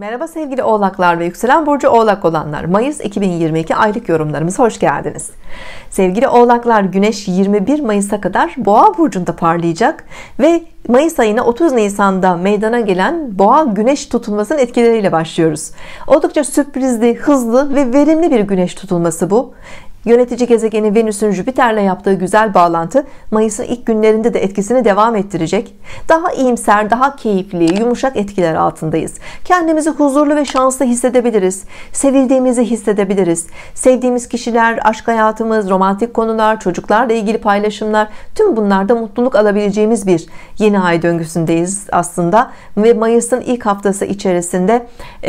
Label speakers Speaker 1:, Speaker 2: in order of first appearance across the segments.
Speaker 1: Merhaba sevgili oğlaklar ve yükselen burcu oğlak olanlar, Mayıs 2022 aylık yorumlarımıza hoş geldiniz. Sevgili oğlaklar, Güneş 21 Mayıs'a kadar Boğa burcunda parlayacak ve Mayıs ayına 30 Nisan'da meydana gelen Boğa Güneş tutulmasının etkileriyle başlıyoruz. Oldukça sürprizli, hızlı ve verimli bir Güneş tutulması bu. Yönetici gezegeni Venüs'ün Jüpiter'le yaptığı güzel bağlantı Mayıs'ın ilk günlerinde de etkisini devam ettirecek. Daha iyimser, daha keyifli, yumuşak etkiler altındayız. Kendimizi huzurlu ve şanslı hissedebiliriz. Sevildiğimizi hissedebiliriz. Sevdiğimiz kişiler, aşk hayatımız, romantik konular, çocuklarla ilgili paylaşımlar, tüm bunlarda mutluluk alabileceğimiz bir yeni ay döngüsündeyiz aslında. Ve Mayıs'ın ilk haftası içerisinde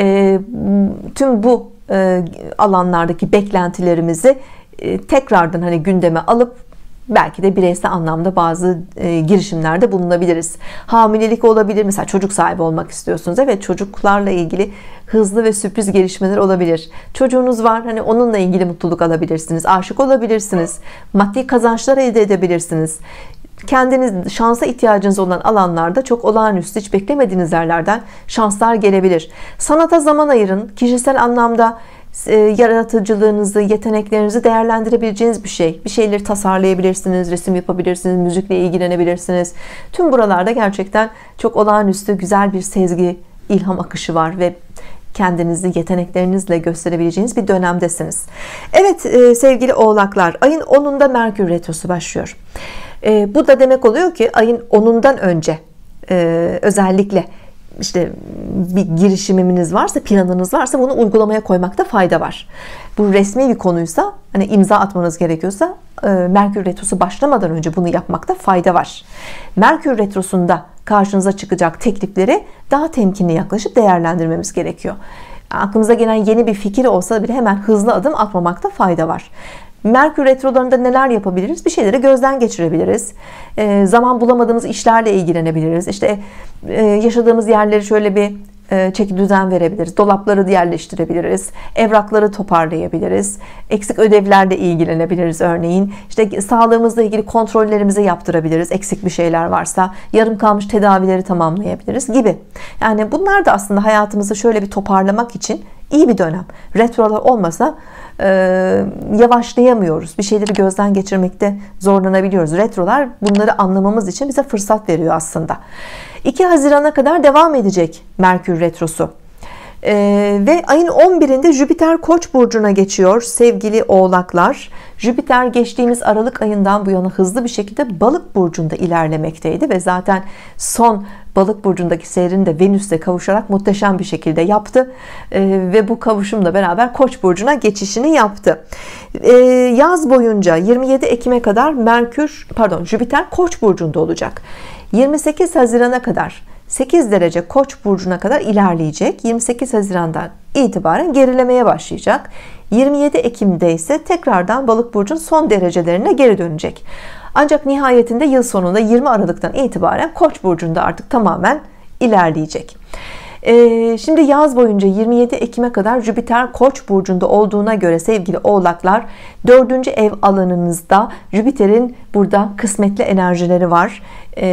Speaker 1: tüm bu alanlardaki beklentilerimizi tekrardan gündeme alıp belki de bireysel anlamda bazı girişimlerde bulunabiliriz. Hamilelik olabilir, mesela çocuk sahibi olmak istiyorsunuz. Evet, çocuklarla ilgili hızlı ve sürpriz gelişmeler olabilir. Çocuğunuz var, onunla ilgili mutluluk alabilirsiniz. Aşık olabilirsiniz. Maddi kazançlar elde edebilirsiniz. Kendiniz şansa ihtiyacınız olan alanlarda çok olağanüstü, hiç beklemediğiniz yerlerden şanslar gelebilir. Sanata zaman ayırın. Kişisel anlamda yaratıcılığınızı, yeteneklerinizi değerlendirebileceğiniz bir şey. Bir şeyleri tasarlayabilirsiniz, resim yapabilirsiniz, müzikle ilgilenebilirsiniz. Tüm buralarda gerçekten çok olağanüstü güzel bir sezgi, ilham akışı var ve kendinizi yeteneklerinizle gösterebileceğiniz bir dönemdesiniz. Evet sevgili oğlaklar, ayın 10'unda Merkür Retrosu başlıyor. Bu da demek oluyor ki ayın 10'undan önce özellikle bir girişiminiz varsa, planınız varsa bunu uygulamaya koymakta fayda var. Bu resmi bir konuysa, imza atmanız gerekiyorsa Merkür Retrosu başlamadan önce bunu yapmakta fayda var. Merkür Retrosu'nda karşınıza çıkacak teklifleri daha temkinli yaklaşıp değerlendirmemiz gerekiyor. Aklımıza gelen yeni bir fikir olsa bile hemen hızlı adım atmamakta fayda var. Merkür retrolarında neler yapabiliriz? Bir şeyleri gözden geçirebiliriz. Zaman bulamadığımız işlerle ilgilenebiliriz. Yaşadığımız yerleri şöyle bir çeki düzen verebiliriz. Dolapları yerleştirebiliriz. Evrakları toparlayabiliriz. Eksik ödevlerle ilgilenebiliriz örneğin. Sağlığımızla ilgili kontrollerimizi yaptırabiliriz. Eksik bir şeyler varsa yarım kalmış tedavileri tamamlayabiliriz gibi. Yani bunlar da aslında hayatımızı şöyle bir toparlamak için iyi bir dönem. Retrolar olmasa yavaşlayamıyoruz. Bir şeyleri gözden geçirmekte zorlanabiliyoruz. Retrolar bunları anlamamız için bize fırsat veriyor aslında. 2 Haziran'a kadar devam edecek Merkür Retrosu. Ve ayın 11'inde Jüpiter Koç burcuna geçiyor sevgili oğlaklar. Jüpiter geçtiğimiz Aralık ayından bu yana hızlı bir şekilde Balık burcunda ilerlemekteydi ve zaten son Balık burcundaki seyrini de Venüs'le kavuşarak muhteşem bir şekilde yaptı ve bu kavuşumla beraber Koç burcuna geçişini yaptı. Yaz boyunca 27 Ekim'e kadar Jüpiter Koç burcunda olacak. 28 Haziran'a kadar 8 derece Koç burcuna kadar ilerleyecek. 28 Haziran'dan itibaren gerilemeye başlayacak. 27 Ekim'de ise tekrardan Balık burcunun son derecelerine geri dönecek. Ancak nihayetinde yıl sonunda 20 Aralık'tan itibaren Koç burcunda artık tamamen ilerleyecek. Şimdi yaz boyunca 27 Ekim'e kadar Jüpiter Koç burcunda olduğuna göre sevgili oğlaklar, 4. ev alanınızda Jüpiter'in burada kısmetli enerjileri var.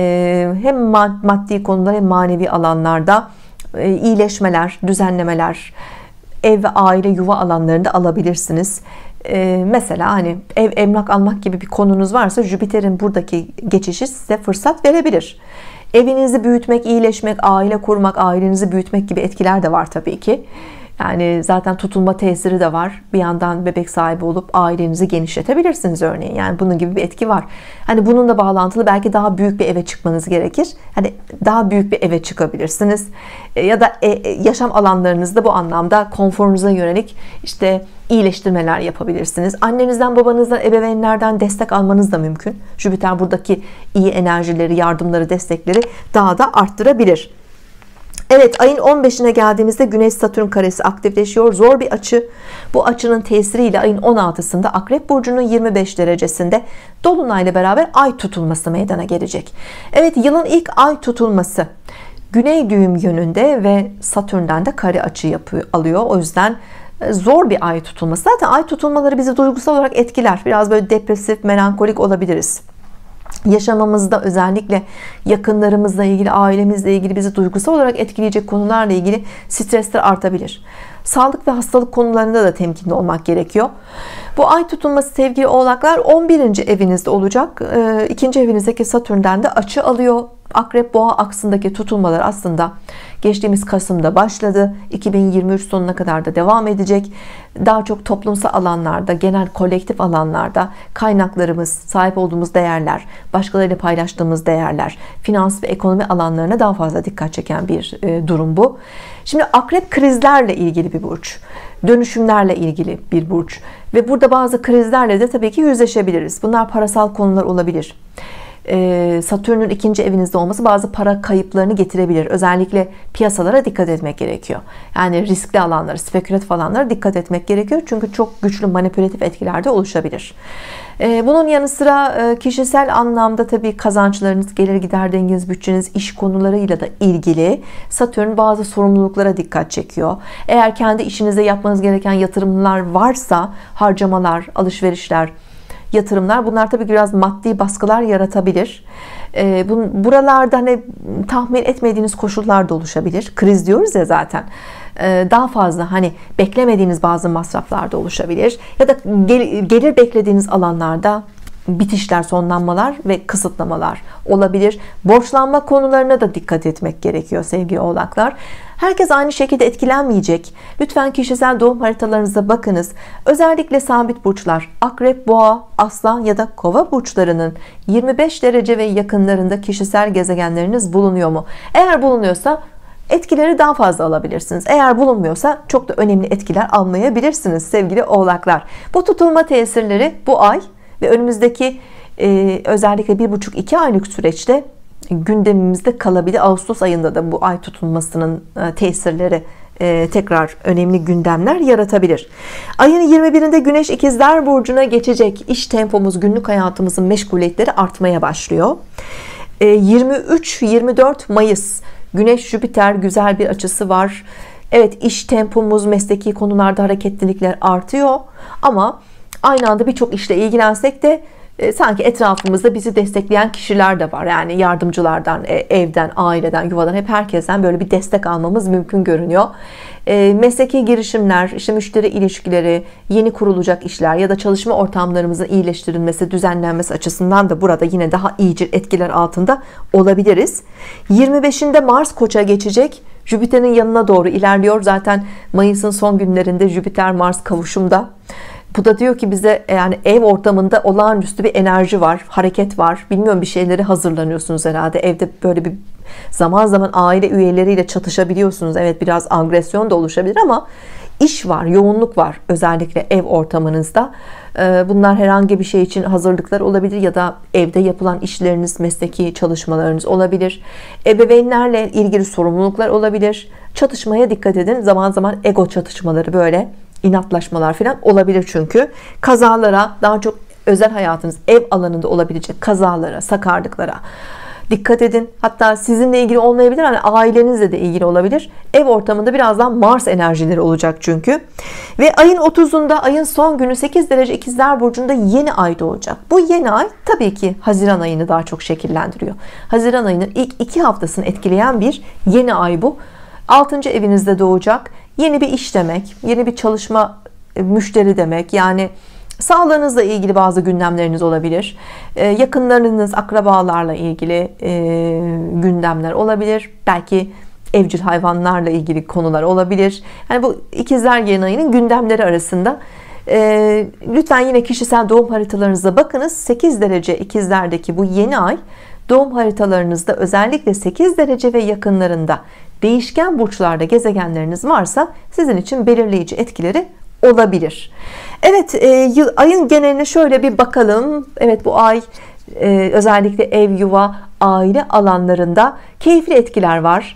Speaker 1: Hem maddi konular hem manevi alanlarda iyileşmeler, düzenlemeler, ev ve aile yuva alanlarında alabilirsiniz. Mesela ev, emlak almak gibi bir konunuz varsa Jüpiter'in buradaki geçişi size fırsat verebilir. Evinizi büyütmek, iyileşmek, aile kurmak, ailenizi büyütmek gibi etkiler de var tabii ki. Yani zaten tutulma tesiri de var. Bir yandan bebek sahibi olup ailenizi genişletebilirsiniz örneğin. Yani bunun gibi bir etki var. Bununla bağlantılı belki daha büyük bir eve çıkmanız gerekir. Daha büyük bir eve çıkabilirsiniz. Ya da yaşam alanlarınızda bu anlamda konforunuza yönelik iyileştirmeler yapabilirsiniz. Annenizden, babanızdan, ebeveynlerden destek almanız da mümkün. Jüpiter buradaki iyi enerjileri, yardımları, destekleri daha da arttırabilir. Evet, ayın 15'ine geldiğimizde Güneş Satürn karesi aktifleşiyor. Zor bir açı. Bu açının tesiriyle ayın 16'sında Akrep burcunun 25 derecesinde dolunayla beraber ay tutulması meydana gelecek. Evet, yılın ilk ay tutulması Güney düğüm yönünde ve Satürn'den de kare açı alıyor. O yüzden zor bir ay tutulması. Zaten ay tutulmaları bizi duygusal olarak etkiler. Biraz böyle depresif, melankolik olabiliriz. Yaşamamızda özellikle yakınlarımızla ilgili, ailemizle ilgili bizi duygusal olarak etkileyecek konularla ilgili stresler artabilir. Sağlık ve hastalık konularında da temkinli olmak gerekiyor. Bu ay tutulması sevgili oğlaklar 11. evinizde olacak. 2. evinizdeki Satürn'den de açı alıyor. Akrep Boğa aksındaki tutulmalar aslında geçtiğimiz Kasım'da başladı. 2023 sonuna kadar da devam edecek. Daha çok toplumsal alanlarda, genel kolektif alanlarda kaynaklarımız, sahip olduğumuz değerler, başkalarıyla paylaştığımız değerler, finans ve ekonomi alanlarına daha fazla dikkat çeken bir durum bu. Şimdi Akrep krizlerle ilgili bir burç, dönüşümlerle ilgili bir burç ve burada bazı krizlerle de tabii ki yüzleşebiliriz. Bunlar parasal konular olabilir. Satürn'ün 2. evinizde olması bazı para kayıplarını getirebilir. Özellikle piyasalara dikkat etmek gerekiyor. Yani riskli alanlara, spekülatif alanlara dikkat etmek gerekiyor. Çünkü çok güçlü manipülatif etkiler de oluşabilir. Bunun yanı sıra kişisel anlamda tabii kazançlarınız, gelir gider dengeniz, bütçeniz, iş konularıyla da ilgili Satürn bazı sorumluluklara dikkat çekiyor. Eğer kendi işinize yapmanız gereken yatırımlar varsa, harcamalar, alışverişler, yatırımlar, bunlar tabii biraz maddi baskılar yaratabilir. Buralarda hani tahmin etmediğiniz koşullar da oluşabilir. Kriz diyoruz ya zaten. Daha fazla hani beklemediğiniz bazı masraflar da oluşabilir. Ya da gelir beklediğiniz alanlarda bitişler, sonlanmalar ve kısıtlamalar olabilir. Borçlanma konularına da dikkat etmek gerekiyor sevgili oğlaklar. Herkes aynı şekilde etkilenmeyecek. Lütfen kişisel doğum haritalarınıza bakınız. Özellikle sabit burçlar, Akrep, Boğa, Aslan ya da Kova burçlarının 25 derece ve yakınlarında kişisel gezegenleriniz bulunuyor mu? Eğer bulunuyorsa etkileri daha fazla alabilirsiniz. Eğer bulunmuyorsa çok da önemli etkiler almayabilirsiniz sevgili oğlaklar. Bu tutulma tesirleri bu ay ve önümüzdeki özellikle 1,5-2 aylık süreçte gündemimizde kalabilir. Ağustos ayında da bu ay tutulmasının tesirleri tekrar önemli gündemler yaratabilir. Ayın 21'inde Güneş İkizler Burcu'na geçecek. İş tempomuz, günlük hayatımızın meşguliyetleri artmaya başlıyor. 23-24 Mayıs Güneş Jüpiter güzel bir açısı var. Evet, iş tempomuz, mesleki konularda hareketlilikler artıyor ama aynı anda birçok işle ilgilensek de sanki etrafımızda bizi destekleyen kişiler de var. Yani yardımcılardan, evden, aileden, yuvadan, hep herkesten böyle bir destek almamız mümkün görünüyor. Mesleki girişimler, işte müşteri ilişkileri, yeni kurulacak işler ya da çalışma ortamlarımızın iyileştirilmesi, düzenlenmesi açısından da burada yine daha iyice etkiler altında olabiliriz. 25'inde Mars Koç'a geçecek. Jüpiter'in yanına doğru ilerliyor. Zaten Mayıs'ın son günlerinde Jüpiter Mars kavuşumda. Bu da diyor ki bize, yani ev ortamında olağanüstü bir enerji var, hareket var. Bilmiyorum, bir şeyleri hazırlanıyorsunuz herhalde. Evde böyle bir zaman zaman aile üyeleriyle çatışabiliyorsunuz. Evet, biraz agresyon da oluşabilir ama iş var, yoğunluk var özellikle ev ortamınızda. Bunlar herhangi bir şey için hazırlıklar olabilir ya da evde yapılan işleriniz, mesleki çalışmalarınız olabilir. Ebeveynlerle ilgili sorumluluklar olabilir. Çatışmaya dikkat edin. Zaman zaman ego çatışmaları, böyle inatlaşmalar falan olabilir çünkü. Kazalara, daha çok özel hayatınız, ev alanında olabilecek kazalara, sakarlıklara dikkat edin. Hatta sizinle ilgili olmayabilir, hani ailenizle de ilgili olabilir. Ev ortamında birazdan Mars enerjileri olacak çünkü. Ve ayın 30'unda, ayın son günü 8 derece İkizler Burcu'nda yeni ay doğacak. Bu yeni ay tabii ki Haziran ayını daha çok şekillendiriyor. Haziran ayının ilk 2 haftasını etkileyen bir yeni ay bu. 6. evinizde doğacak. Yeni bir iş demek, yeni bir çalışma, müşteri demek. Yani sağlığınızla ilgili bazı gündemleriniz olabilir. Yakınlarınız, akrabalarla ilgili gündemler olabilir. Belki evcil hayvanlarla ilgili konular olabilir. Yani bu ikizler yeni ayının gündemleri arasında. Lütfen yine kişisel doğum haritalarınıza bakınız. 8 derece ikizlerdeki bu yeni ay doğum haritalarınızda özellikle 8 derece ve yakınlarında değişken burçlarda gezegenleriniz varsa sizin için belirleyici etkileri olabilir. Evet, ayın geneline şöyle bir bakalım. Evet, bu ay özellikle ev, yuva, aile alanlarında keyifli etkiler var.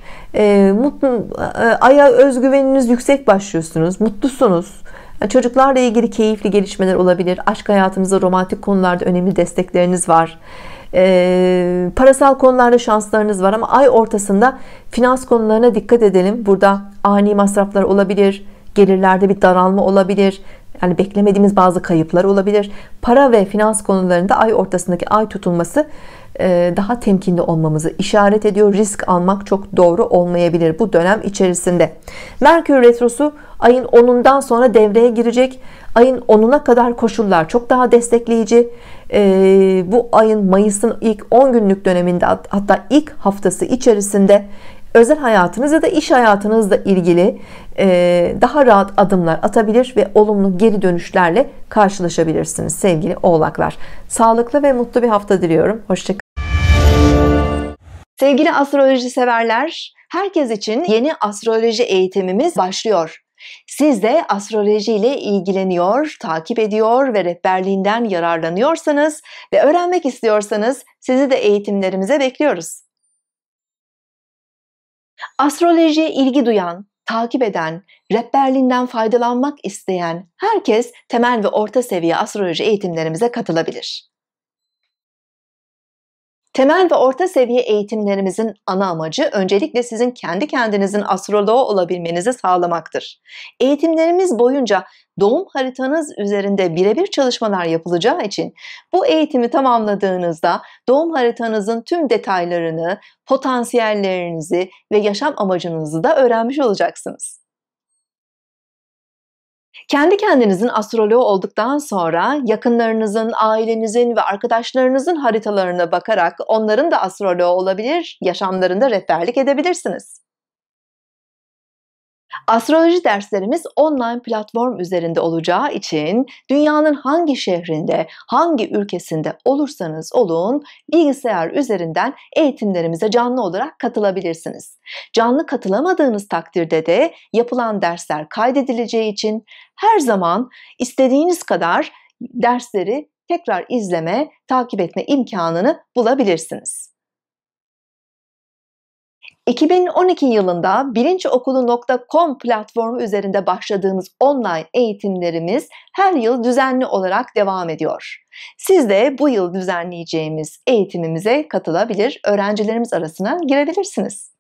Speaker 1: Aya özgüveniniz yüksek başlıyorsunuz, mutlusunuz. Çocuklarla ilgili keyifli gelişmeler olabilir. Aşk hayatınızda, romantik konularda önemli destekleriniz var. Parasal konularda şanslarınız var ama ay ortasında finans konularına dikkat edelim. Burada ani masraflar olabilir, gelirlerde bir daralma olabilir, Yani beklemediğimiz bazı kayıplar olabilir. Para ve finans konularında ay ortasındaki ay tutulması daha temkinli olmamızı işaret ediyor. Risk almak çok doğru olmayabilir bu dönem içerisinde. Merkür retrosu ayın 10'undan sonra devreye girecek. Ayın 10'una kadar koşullar çok daha destekleyici. Bu ayın, Mayıs'ın ilk 10 günlük döneminde, hatta ilk haftası içerisinde özel hayatınız ya da iş hayatınızla ilgili daha rahat adımlar atabilir ve olumlu geri dönüşlerle karşılaşabilirsiniz sevgili oğlaklar. Sağlıklı ve mutlu bir hafta diliyorum. Hoşça kalın. Sevgili astroloji severler, herkes için yeni astroloji eğitimimiz başlıyor. Siz de astroloji ile ilgileniyor, takip ediyor ve rehberliğinden yararlanıyorsanız ve öğrenmek istiyorsanız sizi de eğitimlerimize bekliyoruz. Astrolojiye ilgi duyan, takip eden, rehberliğinden faydalanmak isteyen herkes temel ve orta seviye astroloji eğitimlerimize katılabilir. Temel ve orta seviye eğitimlerimizin ana amacı öncelikle sizin kendi kendinizin astroloğu olabilmenizi sağlamaktır. Eğitimlerimiz boyunca doğum haritanız üzerinde birebir çalışmalar yapılacağı için bu eğitimi tamamladığınızda doğum haritanızın tüm detaylarını, potansiyellerinizi ve yaşam amacınızı da öğrenmiş olacaksınız. Kendi kendinizin astroloğu olduktan sonra yakınlarınızın, ailenizin ve arkadaşlarınızın haritalarına bakarak onların da astroloğu olabilir, yaşamlarında rehberlik edebilirsiniz. Astroloji derslerimiz online platform üzerinde olacağı için dünyanın hangi şehrinde, hangi ülkesinde olursanız olun bilgisayar üzerinden eğitimlerimize canlı olarak katılabilirsiniz. Canlı katılamadığınız takdirde de yapılan dersler kaydedileceği için her zaman istediğiniz kadar dersleri tekrar izleme, takip etme imkanını bulabilirsiniz. 2012 yılında bilinçokulu.com platformu üzerinde başladığımız online eğitimlerimiz her yıl düzenli olarak devam ediyor. Siz de bu yıl düzenleyeceğimiz eğitimimize katılabilir, öğrencilerimiz arasına girebilirsiniz.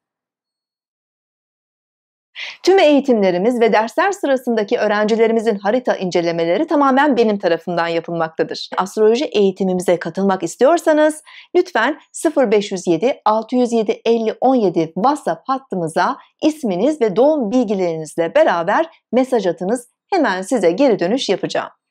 Speaker 1: Tüm eğitimlerimiz ve dersler sırasındaki öğrencilerimizin harita incelemeleri tamamen benim tarafımdan yapılmaktadır. Astroloji eğitimimize katılmak istiyorsanız lütfen 0507 607 50 17 WhatsApp hattımıza isminiz ve doğum bilgilerinizle beraber mesaj atınız. Hemen size geri dönüş yapacağım.